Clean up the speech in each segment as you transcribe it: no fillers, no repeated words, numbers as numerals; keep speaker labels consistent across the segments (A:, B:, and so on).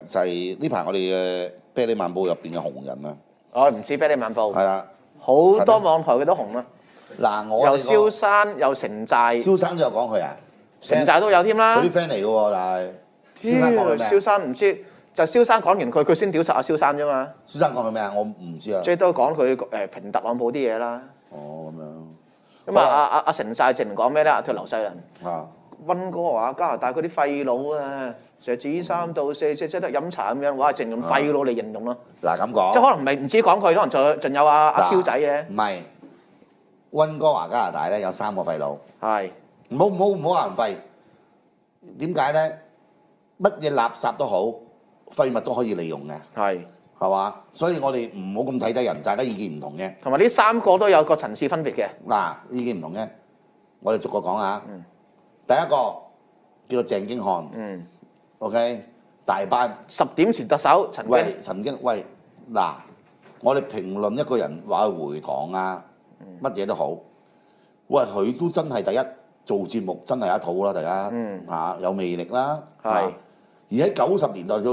A: 就係呢排我哋嘅啤梨漫步入邊嘅紅人啊。
B: 哦，唔似啤梨漫步。
A: 係啦，
B: 好多網台佢都紅啦。
A: 嗱，我
B: 又蕭山又城寨。
A: 蕭山都有講佢啊。
B: 城寨都有添啦。
A: 佢啲 friend 嚟嘅喎，但係蕭山講佢咩？
B: 蕭山唔知，就蕭山講完佢先屌實阿蕭山啫嘛。
A: 蕭山講佢咩啊？我唔知啊。
B: 最多講佢評特朗普啲嘢啦。
A: 哦，咁樣。
B: 咁阿城寨淨講咩咧？佢劉世良。
A: 啊。
B: 溫哥華加拿大嗰啲廢佬啊，成日指3到4即係得飲茶咁樣，哇！淨用廢佬嚟形容咯。
A: 嗱咁講，
B: 即係可能唔止講佢，可能仲有阿 Q 仔嘅。
A: 唔係，溫哥華加拿大咧有3個廢佬。
B: 係。
A: 唔好話人廢。點解咧？乜嘢垃圾都好，廢物都可以利用嘅。
B: 係。
A: 係嘛？所以我哋唔好咁睇低人，大家意見唔同嘅。
B: 同埋呢3個都有個層次分別嘅。
A: 嗱，意見唔同嘅，我哋逐個講下。第一個叫做鄭經翰。OK， 大班。10
B: 點前特首曾經。
A: 喂，嗱，我哋評論一個人話佢回堂啊，乜嘢都好。喂，佢都真係第一做節目真係一套啦，大家嚇有魅力啦。係。而喺90年代到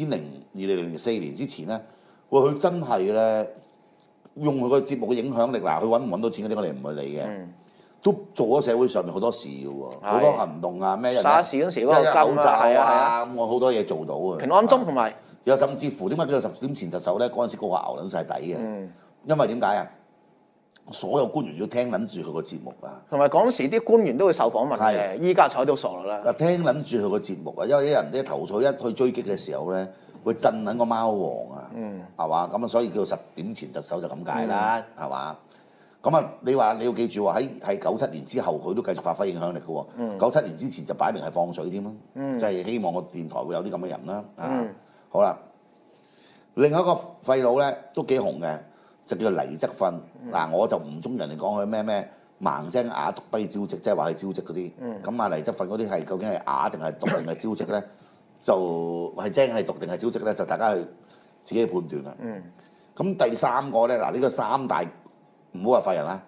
A: 2004年之前咧，喂，佢真係咧用佢個節目嘅影響力嗱，佢揾唔揾到錢嗰啲我哋唔會理嘅。都做咗社會上面好多事嘅喎，好多行動啊，咩人
B: 沙士嗰陣時嗰個
A: 口罩啊，咁我好多嘢做到啊。
B: 平安鐘同埋，
A: 又甚至乎點解叫做10點前特首咧？嗰陣時個個牛撚晒底嘅，因為點解啊？所有官員要聽撚住佢個節目啊。同
B: 埋嗰陣時啲官員都會受訪問嘅，依家睬到傻啦。
A: 嗱，聽撚住佢個節目啊，因為啲人啲頭彩一去追擊嘅時候咧，會震撚個貓王啊，係嘛？咁啊，所以叫做10點前特首就咁解啦，係嘛？咁啊，你話你要記住喎，喺97年之後，佢都繼續發揮影響力嘅喎。97年之前就擺明係放水添啦，即係希望個電台會有啲咁嘅人啦。好啦，另一個廢佬咧都幾紅嘅，就叫黎則訓。嗱，我就唔中意人哋講佢咩盲精啞毒跛招積，即係話佢招積嗰啲。咁啊，黎則訓嗰啲係究竟係啞定係毒定係招積咧？就係精係毒定係招積咧？就大家去自己去判斷啦。咁第3個咧，嗱呢個3大。唔好話廢人啦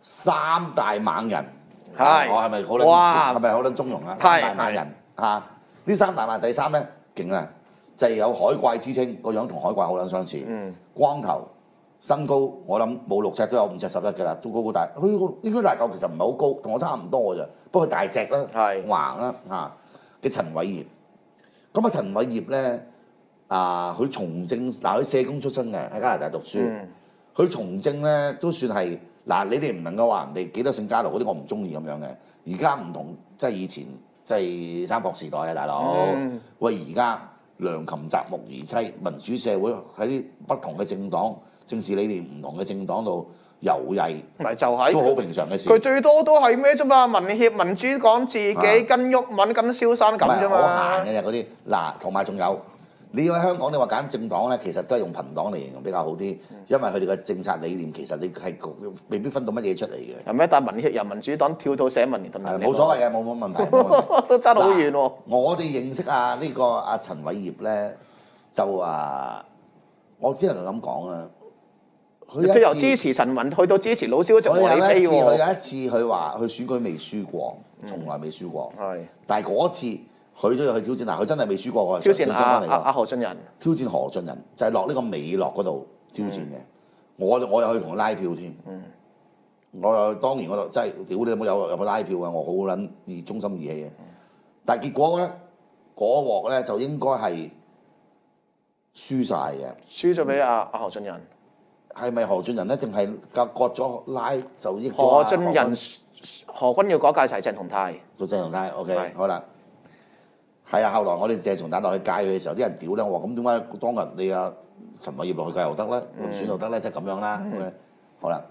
A: ，3大猛人，我係咪好撚？係咪好撚中庸啊？3大猛人嚇，呢3大猛第3咧勁啊，就係有海怪之稱，個樣同海怪好撚相似，光頭，身高我諗冇6尺都有5尺11嘅啦，都高高大，佢應該大嚿其實唔係好高，同我差唔多嘅啫，不過佢大隻啦，橫啦嚇嘅陳偉業，咁啊陳偉業咧佢從政佢社工出身嘅，喺加拿大讀書。佢從政咧都算係嗱，你哋唔能夠話人哋幾多姓家奴嗰啲，我唔中意咁樣嘅。而家唔同，即係以前即係三國時代啊，大佬。喂，而家良禽擇木而棲，民主社會喺啲不同嘅政黨、政治理念唔同嘅政黨度游曳，
B: 咪就係
A: 都好平常嘅事。
B: 佢最多都係咩啫嘛？民協、民主講自己跟毓民、跟蕭山咁啫嘛。
A: 好閒嘅嗰啲嗱，同埋仲有。你喺香港，你話揀政黨咧，其實都係用朋黨嚟形容比較好啲，因為佢哋嘅政策理念其實你係未必分到乜嘢出嚟嘅。
B: 係咩？但係民協由民主黨跳到社民連同埋
A: 冇所謂嘅，冇問題。
B: 都爭好遠喎。
A: 我哋認識呢個阿陳偉業咧，就我只能夠咁講啊。
B: 佢由支持陳雲去到支持老蕭，就冇起飛喎。
A: 佢有一次佢話佢選舉未輸過，從來未輸過。係。但係嗰次。佢都要去挑戰，嗱佢真係未輸過喎。
B: 挑戰阿何俊仁。挑戰
A: 何俊仁就係落呢個美樂嗰度挑戰嘅。我又去同佢拉票添。我又當然我就真係屌你有冇拉票啊！我好撚忠心義氣嘅。但係結果咧，嗰鑊咧就應該係輸晒嘅。輸咗俾阿何俊仁。係咪何俊仁咧？定係割咗拉就益咗何俊仁？
B: 何君耀嗰屆就係鄭松泰。
A: 做鄭松泰 ，OK， 好啦。係啊，後來我哋鄭松泰落去戒佢嘅時候，啲人屌咧，我話咁點解當日你阿陳偉業落去戒又得咧，選又得咧，即係咁樣啦。好啦，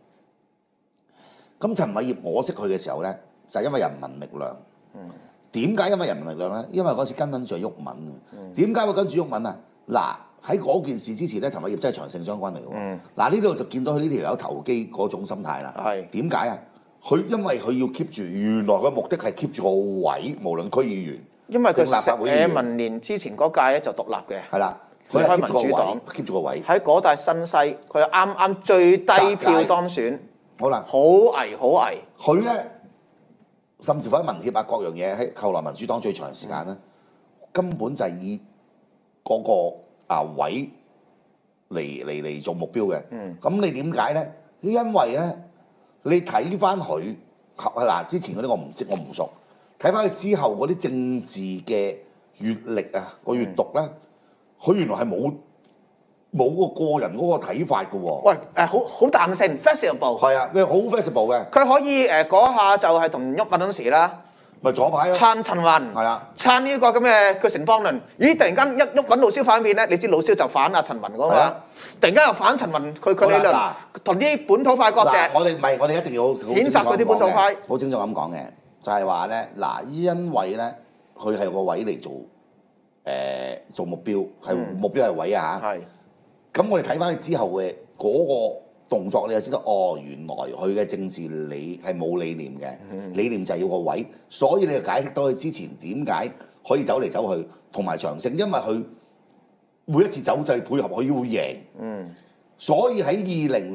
A: 咁陳偉業我識佢嘅時候咧，就係因為人民力量。點解因為人民力量咧？因為嗰時跟緊住毓民啊。點解會跟住毓民啊？嗱，喺嗰件事之前咧，陳偉業真係長勝將軍嚟喎。嗱，呢度就見到佢呢條友投機嗰種心態啦。係點解啊？佢因為佢要 keep 住，原來佢目的係 keep 住個位，無論區議員。
B: 因為佢社民連之前嗰屆咧就獨立嘅，
A: 係啦，
B: 佢開民主黨
A: keep 住個位，
B: 喺嗰帶新西，佢啱啱最低票當選，
A: 好啦，
B: 好危好危。
A: 佢咧甚至乎喺民協啊各樣嘢，喺後來民主黨最長時間咧，根本就係以嗰個位嚟做目標嘅。咁你點解咧？因為咧，你睇翻佢嗱之前嗰啲我唔識，我唔熟。睇翻佢之後嗰啲政治嘅閲歷啊，個閲讀咧，佢原來係冇個人嗰個睇法嘅喎。
B: 喂好彈性 flexible。
A: 係啊，佢好 flexible 嘅。
B: 佢可以嗰下就係同毓民嗰時啦。
A: 咪左派咯，
B: 撐陳雲，
A: 係啊，
B: 撐呢個咁嘅佢城邦論。咦！突然間一毓民老蕭反面咧，你知老蕭就反阿陳雲嗰嘛？突然間又反陳雲，佢理論同啲本土派割席。
A: 我哋一定要好
B: 譴責嗰啲本土派，
A: 好清楚咁講嘅，就係話咧嗱，因為咧佢係個位嚟做目標，目標係位啊嚇。係。咁我哋睇翻佢之後嘅嗰個動作你就知道，哦，原來佢嘅政治係冇理念嘅，理念就係要個位，所以你就解釋到佢之前點解可以走嚟走去，同埋長勝，因為佢每一次走就係配合佢要贏，所以喺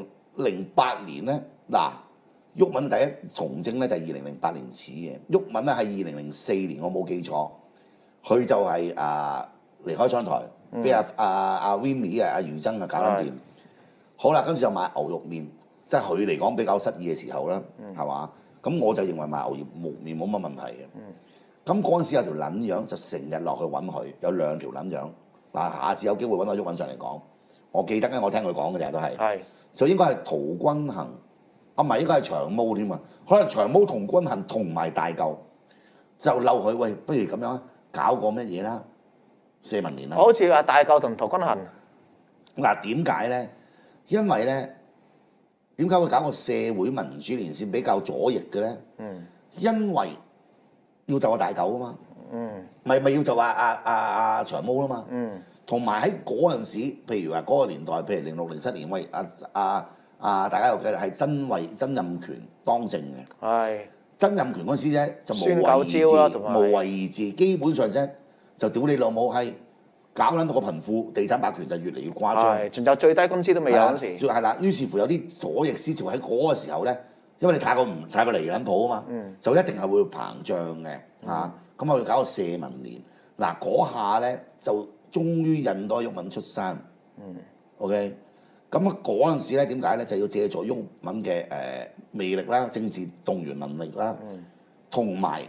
A: 2008年咧，嗱，毓民第一從政咧就係2008年始嘅，毓民咧係2004年我冇記錯，佢就係離開商台，俾阿 Winnie 阿余爭搞撚掂。好啦，跟住就賣牛肉麵，即係佢嚟講比較失意嘅時候啦，係嘛？咁我就認為賣牛肉麵冇乜問題嘅。咁嗰陣時有條撚樣就成日落去揾佢，有2條撚樣。嗱，下次有機會揾阿毓民上嚟講，我記得咧，我聽佢講嘅啫都係。係。就應該係陶君行，唔係應該係長毛添啊？可能長毛同君行同埋大嚿，就嬲佢喂，不如咁樣搞個乜嘢啦？社民連啦。
B: 好似話大嚿同陶君行。
A: 嗱，點解咧？因為咧，點解會搞個社會民主連線比較左翼嘅咧？因為要就大狗啊嘛，咪要就阿長毛啊嘛，同埋喺嗰陣時，譬如話嗰個年代，譬如06、07年，喂大家有記得係曾蔭權當政嘅，係曾蔭權嗰陣時啫就無為而治，基本上啫就屌你老母閪。搞撚到個貧富地產霸權就越嚟越誇張，係，仲有最低工資都未有嗰時。係啦，於是乎有啲左翼思潮喺嗰個時候咧，因為你太過離撚譜啊嘛，就一定係會膨脹嘅嚇。咁我哋搞個社民連，嗱嗰下咧就終於引到毓民出山。OK，咁嗰陣時咧點解咧就要借助毓民嘅魅力啦、政治動員能力啦，同埋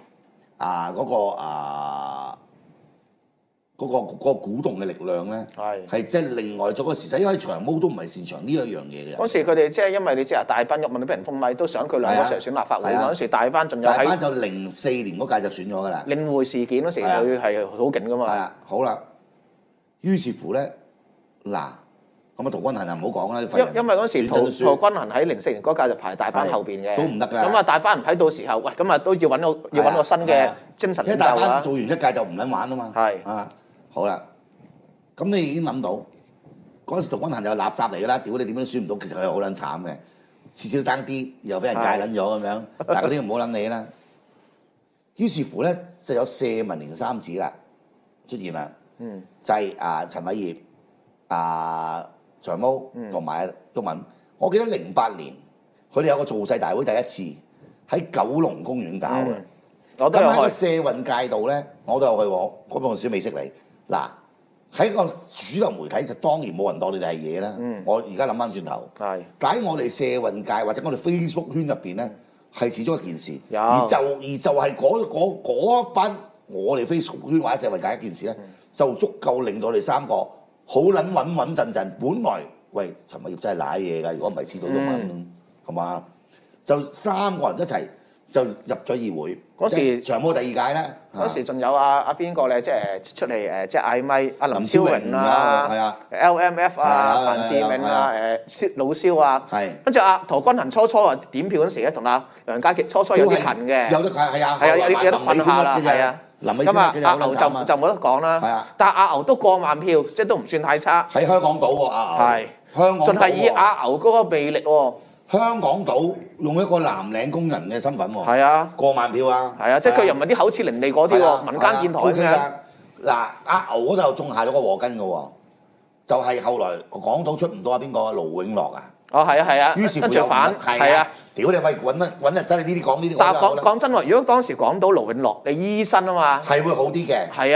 A: 嗰個鼓動嘅力量咧，係即係另外做個時勢，因為長毛都唔係擅長呢一樣嘢嘅。嗰時佢哋即係因為你知啊，大班毓民都俾人封咪，都想佢兩個上選立法會。嗰時大班仲有大班就04年嗰屆就選咗㗎啦。領匯事件嗰時佢係好勁㗎嘛。係啊，好啦，於是乎咧，嗱，咁啊陶君行就唔好講啦。因為嗰時陶君行喺04年嗰屆就排大班後邊嘅，都唔得㗎。咁啊大班唔喺到時候，喂，咁啊都要揾個新嘅精神領袖啊。因為大班做完一屆就唔撚玩啊嘛。係啊。好啦，咁你已經諗到嗰陣時陶君行就垃圾嚟㗎啦，屌你點樣選唔到？其實佢係好撚慘嘅，次次都爭啲，又俾人戒撚咗咁樣，但係嗰啲唔好撚理啦。於是乎咧，就有社民連三子啦出現啦，就係陳偉業、長毛同埋毓民。我記得08年佢哋有個造勢大會，第一次喺九龍公園搞嘅。咁喺個社運界度咧，我都有去喎。嗰陣時未識你。嗱，喺個主流媒體就當然冇人當你哋係嘢啦。我而家諗翻轉頭，但喺我哋社運界或者我哋 Facebook 圈入邊咧，係始終一件事。而就係嗰班我哋 Facebook 圈或者社運界一件事咧，就足夠令到我哋三個好撚穩陣。本來喂陳偉業真係賴嘢㗎，如果唔係黐到毓民，係嘛？就三個人一齊就入咗議會。嗰時長毛第2屆啦，嗰時仲有阿邊個咧，即係出嚟即係嗌咪阿林超榮啊，LMF 啊，范志銘啊，老蕭啊，跟住陶君行初點票嗰時咧，同阿梁家傑初有啲近嘅，有得係啊，有得困下啦，係啊，咁啊阿牛就冇得講啦，但係阿牛都過萬票，即係都唔算太差。喺香港島喎，阿牛係香港，仲係以阿牛嗰個魅力喎。香港島用一個藍領工人嘅身份喎，係啊，過萬票啊，係啊，即係佢又唔係啲口齒伶俐嗰啲喎，民間電台嘅。嗱，阿牛嗰度種下咗個禍根嘅喎，就係後來港島出唔到邊個盧永樂啊？哦，係啊，於是乎又反，係啊，屌你咪揾日真係呢啲講呢啲。但係講真喎，如果當時講到盧永樂，你醫生啊嘛，係會好啲嘅。係啊。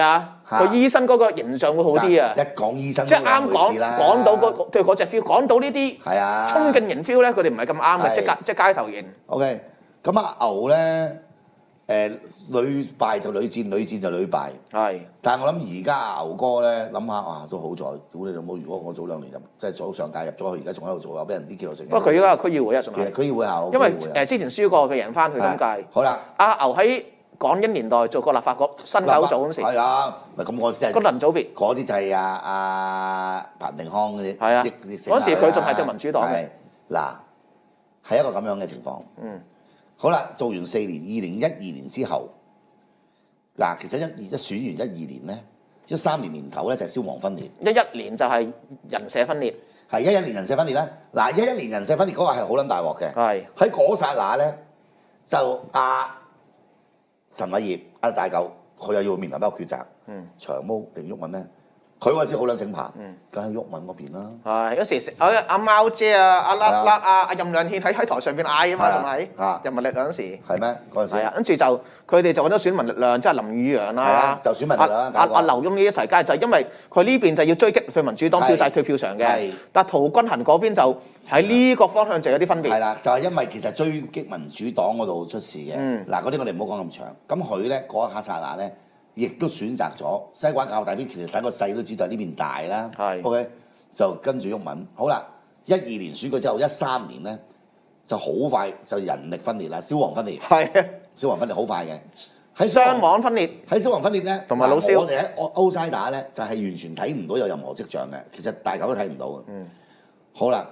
B: 佢醫生嗰個形象會好啲啊！
A: 一講醫生
B: 即係啱講到嗰隻 feel， 講到呢啲
A: 係啊
B: 衝勁型 feel 咧，佢哋唔係咁啱嘅，即係街頭型。
A: OK， 咁牛咧屢敗就屢戰，屢戰就屢敗。係，但係我諗而家牛哥咧諗下啊，都好在，屌你老母！如果我早2年即係早上屆入咗去，而家仲喺度做，又俾人 DQ 成。
B: 不過佢而家係區議會啊，仲係。
A: 區議會係。
B: 因為之前輸過，佢贏翻佢今屆。
A: 好啦，
B: 阿牛喺港英年代做過立法局新九組嗰時。係
A: 啊，咪咁我先係。
B: 功能組別。
A: 嗰啲就係阿彭定康嗰啲。
B: 係啊。嗰時佢仲係對民主黨嘅。
A: 嗱，係一個咁樣嘅情況。好啦，做完4年，2012年之後，嗱，其實一選完12年咧，13年年頭咧就係消亡分裂
B: ，11年就係人社分裂，
A: 係11年人社分裂咧。嗱，11年人社分裂嗰個係好撚大鑊嘅，係喺嗰剎那咧，就陳偉業大狗，佢又要面臨一個抉擇，長毛定毓民咧？佢嗰陣時好撚醒爬，梗係毓民嗰邊啦。係
B: 嗰時阿貓姐啊，阿任亮憲喺台上邊嗌啊嘛，仲係人民力量嗰時。
A: 係咩？嗰陣時。係啊，
B: 跟住就佢哋就揾咗選民力量，即係林宇陽啦，
A: 就選民力量。
B: 阿劉墉呢一齊加，就因為佢呢邊就要追擊對民主黨票債退票場嘅，但係陶君行嗰邊就喺呢個方向就有啲分別。
A: 係啦，就係因為其實追擊民主黨嗰度出事嘅。嗱，嗰啲我哋唔好講咁長。咁佢咧嗰一刻剎那咧。亦都選擇咗西關教大邊，其實睇個勢都知道係呢邊大啦。係 ，OK， 就跟住毓民。好啦，12年選舉之後，13年咧就好快就人力分裂啦，消亡分裂。係啊，消亡分裂好快嘅。喺傷亡分裂，喺消亡分裂咧，同埋老蕭，我哋喺outsider咧就係完全睇唔到有任何跡象嘅。其實大家都睇唔到嘅。好啦，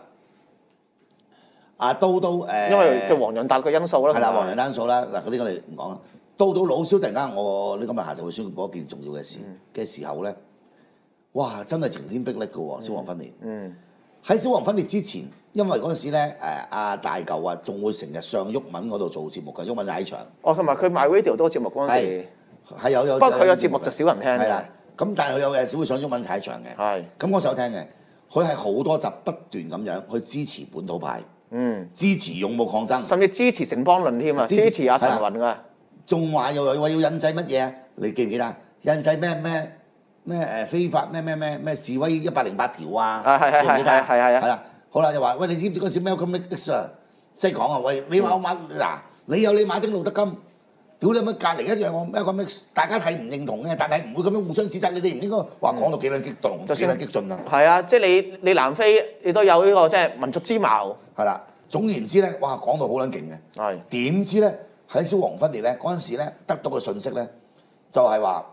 A: 刀
B: 因為對黃洋達嘅因素啦。
A: 係啦，黃洋達因素啦。嗱，嗰啲我哋唔講啦。到老蕭突然間，我今日下晝會宣佈一件重要嘅事嘅時候咧，哇！真係晴天霹靂嘅喎，消亡分裂。喺消亡分裂之前，因為嗰陣時咧，阿大嚿啊，仲會成日上毓民嗰度做節目嘅，毓民就喺場。同埋佢賣 radio 多節目嗰陣時，係有。不過佢嘅節目就少人聽。係啦，咁但係佢有陣時會上毓民踩場嘅。係。咁我想聽嘅，佢係好多集不斷咁樣去支持本土派，支持勇武抗爭，甚至支持城邦論添啊，支持阿陳雲㗎。仲話又話要印製乜嘢啊？你記唔記得？印製咩非法咩示威108條啊？記唔記得？係啦，好啦，又話喂，你知唔知嗰時 Malcolm X 啊？即係講啊，喂，你話我嗱，你有你馬丁路德金，屌你乜隔離一樣我 Malcolm X，大家睇唔認同嘅，但係唔會咁樣互相指責，你哋唔應該話講到幾撚激動，幾撚激進啊！係啊，即係你南非你都有呢個即係民族之矛。係啦，總言之咧，哇，講到好撚勁嘅。係。點知咧？喺消亡分裂咧，嗰陣時咧得到嘅信息咧，就係話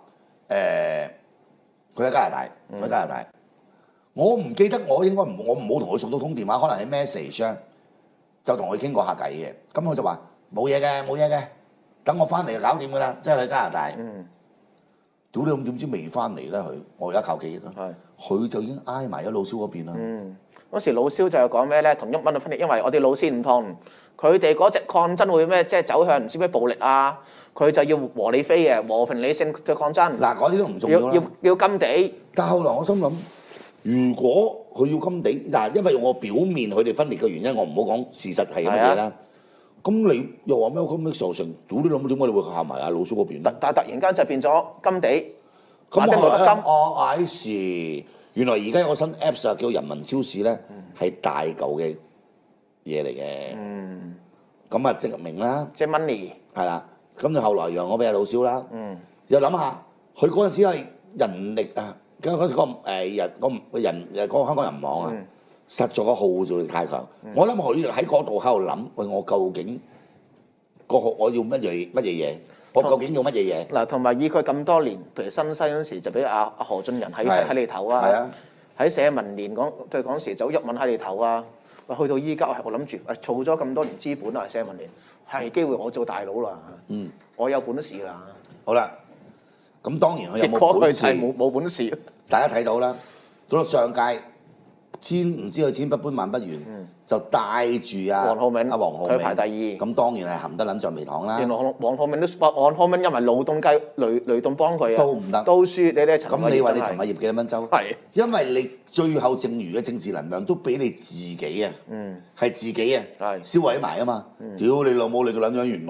A: 佢喺加拿大，喺加拿大。我唔記得我應該我唔好同佢熟到通電話，可能喺 message 就同佢傾過下偈嘅。咁佢就話冇嘢嘅，等我翻嚟就搞掂㗎啦，即係去加拿大。屌你咁點知未翻嚟咧？我而家靠記憶啦。佢就已經挨埋咗老蕭嗰邊啦。嗰時老蕭就係講咩咧？同毓民嘅分裂，因為我哋老師唔同。佢哋嗰隻抗爭會咩？即係走向唔知咩暴力啊！佢就要和理非嘅和平理性嘅抗爭。嗱，嗰啲都唔重要啦。要甘地。但後來我心諗，如果佢要甘地，嗱，因為我表面佢哋分裂嘅原因，我唔好講事實係乜嘢啦。咁你又話咩？咁咩受成？屌你老母點解你會行埋阿老蘇嗰邊？但係突然間就變咗甘地。馬丁路德金。I see，原來而家有個新 Apps 啊，叫人民超市咧，係大嚿嘅嘢嚟嘅。咁啊，證明啦，即係 money 係啦。咁你後來讓我俾阿老蕭啦。又諗下，佢嗰陣時係人力啊，嗰陣時個香港人網啊，實在個號召力太強。我諗佢喺嗰度喺度諗，喂，我究竟我要乜嘢？我究竟要乜嘢嘢？嗱，同埋以佢咁多年，譬如新西嗰陣時就俾阿何俊仁喺你頭啊，喺社民連嗰時就毓民喺你頭啊。去到依家，我諗住儲咗咁多年資本啦，社民連係機會我做大佬啦。我有本事啦。好啦，咁當然佢有冇本事？冇本事。大家睇到啦，到上屆唔知佢千不搬萬不完，就帶住黃浩銘，佢排第2。咁當然係含得撚橡皮糖啦。原來黃浩銘因為勞動計雷動幫佢啊，都唔得，都輸。你哋陳偉業咁你話你陳偉業幾多蚊周？係因為你最後剩餘嘅政治能量都俾你自己啊，係自己啊，銷毀埋啊嘛。屌你老母！你個撚樣原來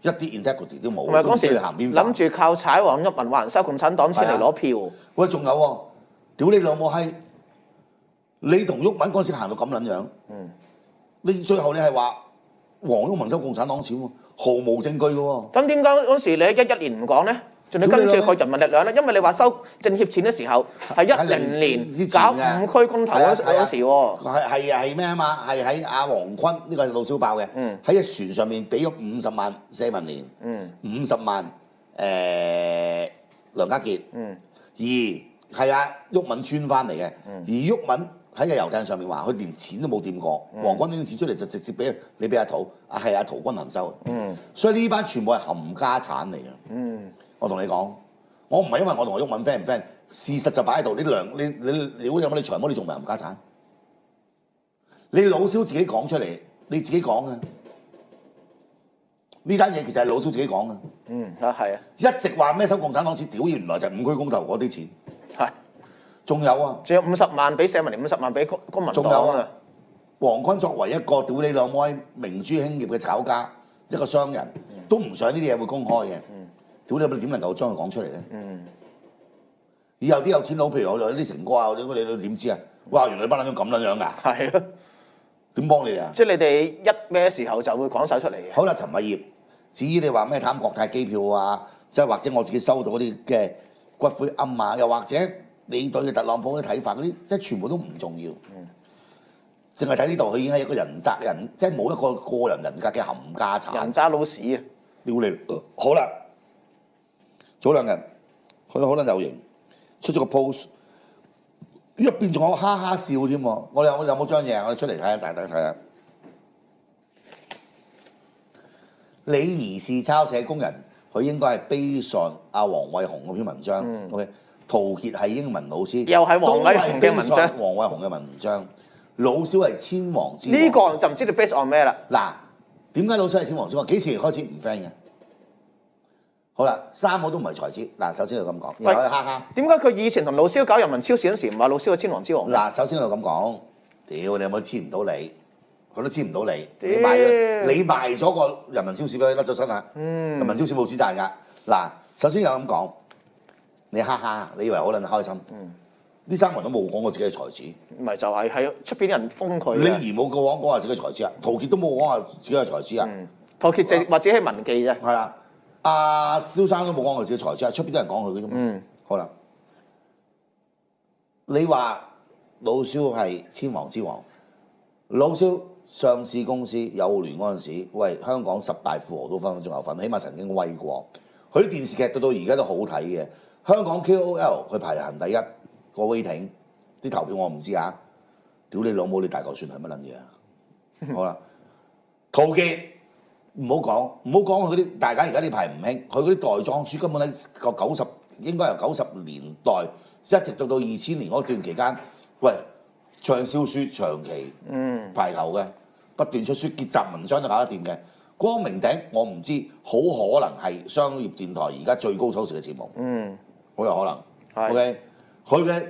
A: 一啲 integrity 都冇。
B: 唔係嗰時
A: 行邊
B: 諗住靠踩黃毓民話人收共產黨錢嚟攞票。
A: 喂，仲有喎，屌你老母閪！你同毓民嗰陣時行到咁撚樣，你最後你係話黃毓民收共產黨錢喎，毫無證據嘅喎。
B: 咁點解嗰時你11年唔講咧？仲要跟住佢人民力量咧？因為你話收政協錢嘅時候係10年搞5區公投嗰時喎。
A: 係咩啊嘛？係喺阿黃坤呢個係老小爆嘅，喺隻船上面俾咗50萬社民連，50萬梁家傑，而係阿毓民穿翻嚟嘅，而毓民喺個遊艇上面話佢連錢都冇掂過，黃軍拎錢出嚟就直接俾你俾阿陶，係阿陶君行收，所以呢班全部係冚家產嚟嘅。我同你講，我唔係因為我同毓民 friend 唔 friend， 事實就擺喺度。你有乜你長毛你仲唔係冚家產？你老蕭自己講出嚟，你自己講嘅呢單嘢其實係老蕭自己講嘅。
B: 係啊，
A: 一直話咩收共產黨錢，屌原來就係5區公投嗰啲錢。
B: 係，
A: 仲有啊，
B: 仲有50萬俾社民連，50萬俾公民黨啊。
A: 黃坤作為一個屌你老母明珠興業嘅炒家，一個商人，都唔想呢啲嘢會公開嘅。屌你點能夠將佢講出嚟咧？以後啲有錢佬，譬如我哋啲成哥啊，你點知啊？哇！原來你班撚樣咁撚樣㗎？
B: 係啊，
A: 點幫你啊？
B: 即係你哋一咩時候就會講晒出嚟嘅。
A: 好啦，陳偉業，至於你話咩貪國泰機票啊，即係或者我自己收到嗰啲嘅骨灰龕啊，又或者你對特朗普啲睇法嗰啲，即係全部都唔重要。淨係睇呢度，佢已經係一個人渣人，即係冇一個個人人格嘅冚家產。
B: 人渣老屎啊！
A: 屌你！好啦。早兩日佢好撚有型，出咗個 post， 入邊仲有哈哈笑添喎。我哋有冇張嘢？我哋出嚟睇下，大家睇下。你疑是抄寫工人，佢應該係 based on 阿黃偉雄嗰篇文章。OK， 陶傑係英文老師，
B: 又係黃偉雄嘅文章。
A: 黃偉雄嘅文章，老蕭係千王之王。
B: 呢個就唔知你 based on 咩啦。
A: 嗱，點解老蕭係千王之王？幾時開始唔 friend 嘅？好啦，3個都唔係才子。嗱，首先就咁講，又係哈哈。點
B: 解佢以前同老蕭搞人民超市嗰時唔話老蕭係千王之王？
A: 嗱，首先就咁講，屌你有冇黐唔到你？佢都黐唔到你。你賣咗個人民超市俾佢甩咗身啦。人民超市冇錢賺㗎。嗱，首先又咁講，你哈哈，你以為好撚開心？呢3個人都冇講過自己係才子。
B: 唔係就係喺出邊啲人封佢。
A: 李怡冇講話自己係才子啊，陶傑都冇講話自己係才子啊。
B: 陶傑就或者係文記啫。
A: 係啦。阿蕭生都冇講佢自己才子啊，出邊啲人講佢嘅啫嘛。好啦，你話老蕭係千王之王，老蕭上市公司幼聯嗰陣時，喂香港10大富豪都分分鐘有份，起碼曾經威過。佢啲電視劇到而家都好睇嘅。香港 KOL 佢排行第一個 rating， 啲投票我唔知啊。屌你老母，你大嚿算係乜撚嘢啊？好啦，陶傑。唔好講佢啲，大家而家呢排唔興，佢嗰啲袋裝書根本喺個90，應該由90年代一直到2000年嗰段期間，喂暢銷書長期排頭嘅，不斷出書，結集文章都搞得掂嘅。光明頂我唔知，好可能係商業電台而家最高收視嘅節目，好有可能。OK， 佢嘅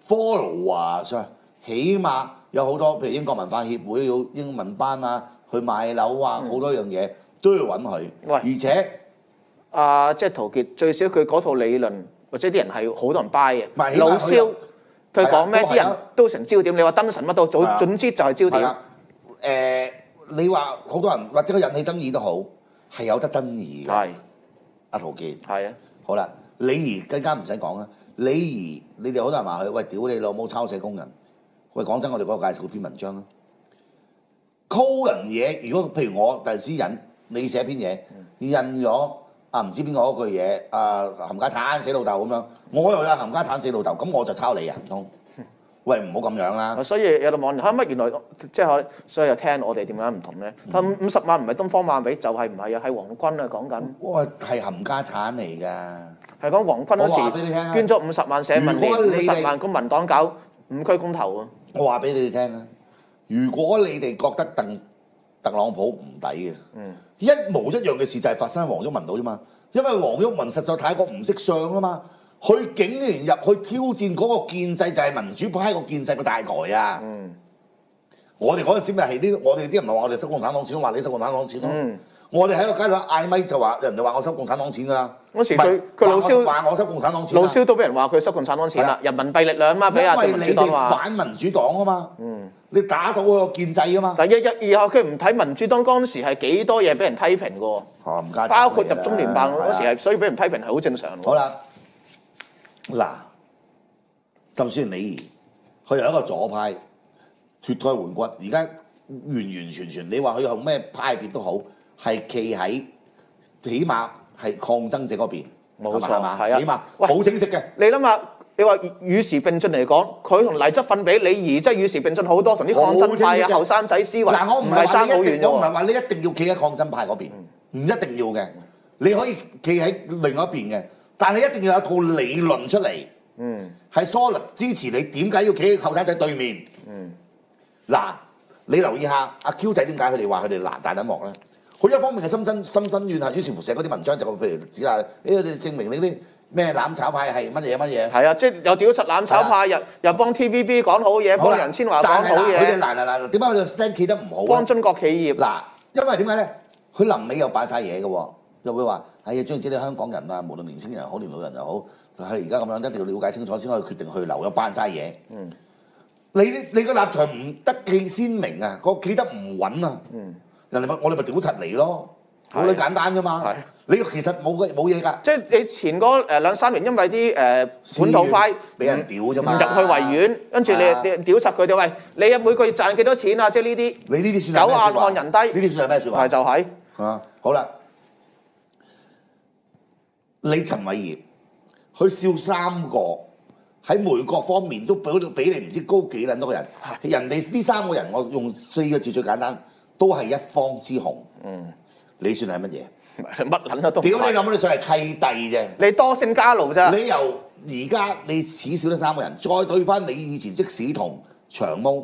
A: follower 起碼有好多，譬如英國文化協會要英文班啊。去買樓啊，好多樣嘢都要揾佢。喂，而且
B: 即係陶傑最少佢嗰套理論，或者啲人係好多人 buy 嘅。老蕭佢講咩，啲人都成焦點。你話燈神乜都總之就係焦點。
A: 你話好多人或者佢引起爭議都好，係有得爭議嘅。係阿陶傑。係啊。好啦，李怡更加唔使講啦。李怡，你哋好多人話佢，喂，屌你老母抄寫工人。喂，講真，我哋嗰個介紹嗰篇文章啦。call 人嘢，如果譬如我第時引你寫篇嘢，印咗唔知邊個嗰句嘢冚家產死老豆咁樣，我又有冚家產死老豆，咁我就抄你啊唔通？喂，唔好咁樣啦。
B: 所以有個網民乜原來即係所以又聽我哋點解唔同咧？佢50萬唔係東方萬比，就係唔係啊？係黃坤啊講緊。
A: 哇，係冚家產嚟㗎。
B: 係講黃坤嗰時捐咗50萬社民連，50萬公民黨搞5區公投啊！
A: 我話俾你哋聽啊！如果你哋覺得特朗普唔抵嘅，一模一樣嘅事就係發生喺黃毓民度啫嘛。因為黃毓民實在太過唔識相啊嘛，佢竟然入去挑戰嗰個建制，就係民主派個建制個大台啊！我哋嗰陣時咪係啲，我哋啲人咪話我哋收共產黨錢，話你收共產黨錢咯。 我哋喺個街度嗌咪就話，人哋話我收共產黨錢㗎啦。
B: 嗰時佢老蕭
A: 話我收共產黨錢，
B: 老蕭都俾人話佢收共產黨錢啦，人民幣力量啊嘛，俾阿民主黨話。
A: 反民主黨啊嘛，你打倒個建制啊嘛。
B: 但係然後佢唔睇民主黨嗰陣時係幾多嘢俾人批評㗎喎，包括入中聯辦嗰時係，所以俾人批評係好正常。
A: 好啦，嗱，就算李儀佢由一個左派脫胎換骨，而家完完全全你話佢用咩派別都好，係企喺起碼係抗爭者嗰邊，
B: 冇錯，
A: 係啊，起碼好清晰嘅。
B: 你諗下，你話與時並進嚟講，佢同黎則奮比，李儀真係與時並進好多，同啲抗爭派啊後生仔思維
A: 嗱，我唔係
B: 爭好遠嘅。
A: 我唔係話你一定要企喺抗爭派嗰邊，唔一定要嘅，你可以企喺另外一邊嘅，但係一定要有一套理論出嚟，係 solid 支持你點解要企喺後生仔對面。嗱，你留意下阿 Q 仔點解佢哋話佢哋大膽鑊咧？佢一方面係心生怨恨，於是乎寫嗰啲文章就譬如指下，你哋證明你啲咩攬炒派係乜嘢乜嘢。係
B: 啊，即係又屌柒攬炒派，又幫 TVB 講好嘢，幫楊千嬅講好嘢。
A: 佢哋嗱，點解佢哋 stand 企得唔好？
B: 幫中國企業。
A: 嗱，因為點解咧？佢臨尾又扮晒嘢嘅喎，又會話：哎呀，總之啲香港人啊，無論年青人又好，年老人又好，係而家咁樣一定要了解清楚先可以決定去留，又扮晒嘢。你個立場唔得企鮮明啊，個企得唔穩啊。人哋我哋咪屌柒你咯，好鬼簡單啫嘛。你其實冇嘢㗎。
B: 即係你前嗰2-3年，因為啲本土派
A: 俾人屌啫嘛，
B: 唔入去維園，跟住你屌柒佢哋，喂，你每個月賺幾多錢啊？即係呢啲。
A: 你呢啲算係咩説話？
B: 狗眼看人低。
A: 呢啲算係咩説話？
B: 係就係。
A: 好啦，你陳偉業去笑3個。喺每個方面都比你唔知高幾撚多個人，人哋呢3個人，我用4個字最簡單，都係一方之雄。你算係乜嘢？
B: 乜撚都唔係。
A: 屌你諗，你算係契弟啫。
B: 你多姓家奴咋？
A: 你由而家你恥笑呢3個人，再對翻你以前即使同長毛，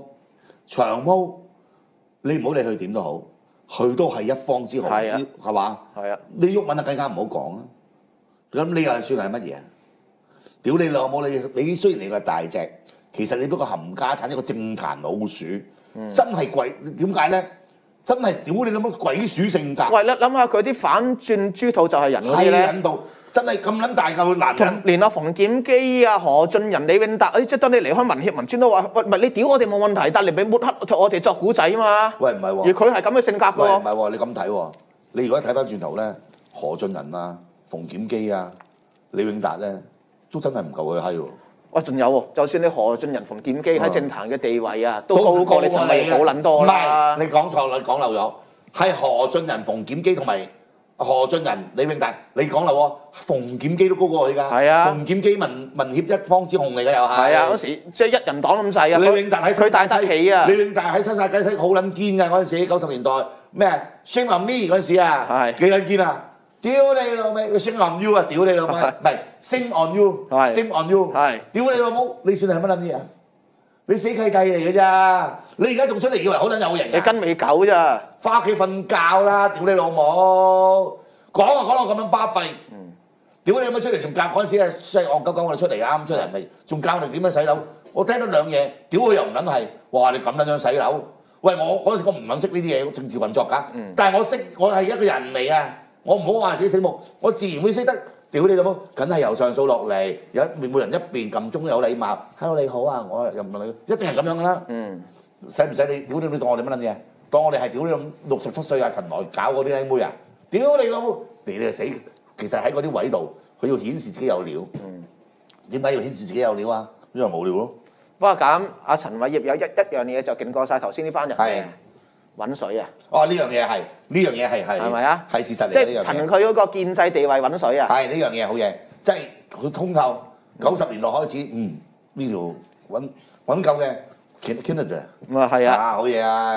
A: 你唔好理佢點都好，佢都係一方之雄，係嘛？係啊。你毓民啊更加唔好講啊。咁你又算係乜嘢？屌你老母！你雖然你個大隻，其實你不過冚家產一個政壇老鼠，真係鬼點解咧？真係屌你老母鬼鼠性格！
B: 喂，你諗下佢啲反轉豬肚就係人嗰啲咧，
A: 係到真係咁撚大嚿男人，
B: 連阿馮檢基啊、何俊仁、李永達嗰啲，即係當你離開民協民專都話：喂，唔係你屌我哋冇問題，但係你俾抹黑我哋作古仔啊嘛！
A: 喂，唔係喎，
B: 而佢係咁嘅性格㗎喎。
A: 唔係喎，你咁睇喎，你如果睇翻轉頭咧，何俊仁啊、馮檢基啊、李永達咧。都真係唔夠佢閪喎！
B: 喂，仲有喎，就算你何俊仁、馮檢基喺政壇嘅地位啊，都高過你陳偉業好撚多啦。
A: 唔係，你講錯啦，講漏咗，係何俊仁、馮檢基同埋何俊仁、李永達，你講漏喎，馮檢基都高過佢㗎。係啊，馮檢基民協一方之雄嚟㗎又係。係啊，嗰時即係一人黨咁細啊。李永達喺佢大得起啊！李永達喺新界西好撚堅㗎嗰陣時，90年代咩 Shame on me 嗰陣時啊，幾撚堅啊！屌你老味，佢 Shame on you 啊！屌你老味，唔係 Shame on you，Shame on you，屌你老母，你算係乜撚嘢啊？你死契弟嚟嘅咋？你而家仲出嚟以為好撚有型？你跟尾狗咋？翻屋企瞓覺啦！屌你老母，講到咁樣巴閉，屌你老母出嚟仲教嗰陣時啊，細戇鳩鳩我哋出嚟啱出嚟咪仲教我哋點樣洗樓？我聽到兩嘢，屌佢又唔撚係，哇你咁撚樣洗樓？喂我嗰陣時我唔撚識呢啲嘢政治運作㗎，但係我識，我係一個人嚟啊！我唔好話自己醒目，我自然會識得。屌你老母，梗係由上數落嚟，每人一邊撳鐘有禮貌。Hello 你好啊，我又唔問你，一定係咁樣㗎啦。使唔使你屌你當我哋乜撚嘢？當我哋係屌你67歲啊陳來搞嗰啲靚妹啊？屌你老母，你就死！其實喺嗰啲位度，佢要顯示自己有料。點解要顯示自己有料啊？因為無聊咯。不過咁，阿陳偉業有一樣嘢就勁過晒頭先呢班人嘅。揾水啊！哦，呢樣嘢係係咪啊？係事實嚟嘅呢樣嘢。即係憑佢嗰個建制地位揾水啊！係呢樣嘢好嘢，即係佢通透。90年代開始，呢條揾夠嘅 Canada。咁啊係啊！好嘢啊！